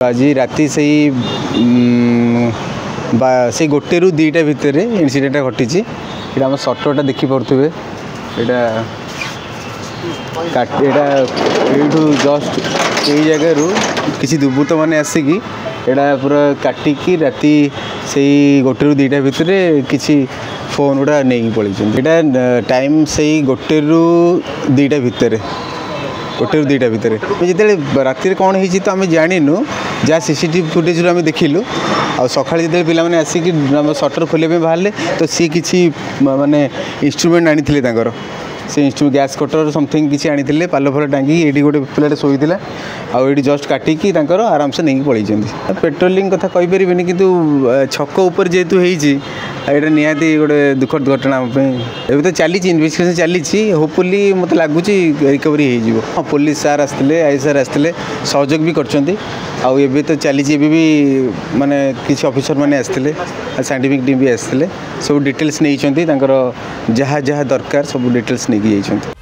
आज राति से से गोटे रु दुईटा भितर इनसीडेंट घटी। यहाँ आम सटरटा देखिपे यहाँ जस्ट यही जगार किसी दुर्बृत्त मैंने आसिकी यहाँ पूरा काटिकी राति से गोटे रु दुईटा भितर किसी फोन गुड़ा नहीं पलि। यहाँ टाइम से गोटे रु दुईटा भितर गोटे रु दुईटा भितर जिते राति कौन होती तो आम जाणीनु जहाँ सीसीटीवी फुटेज आम देखिलु आ सका जो पे आसिक सटर खोलिया बाहर तो सी किसी माने इंस्ट्रूमेंट आनी से इंस्ट्रूमेंट गैस कटर समथिंग किसी आनी पाल फल टांगी ये गोटे पिलाटे शोला आठ जस्ट काटिकी आराम से नहीं पलि। पेट्रोलिंग कथा कहीपर कि छक उपर जेहेतु यहाँ निहाती गोटे दुखद घटना एवं तो चली इन्वेस्टिगेशन चली होपफुली मत लगुच रिकवरी हो। पुलिस सार आसते आई सार आसते सहयोग भी कर तो चली भी माने किसी ऑफिसर मैंने आसते साइंटिफिक टीम भी आसते सब डिटेल्स नहीं जहाँ जहाँ दरकार सब डिटेल्स नहीं जाइए।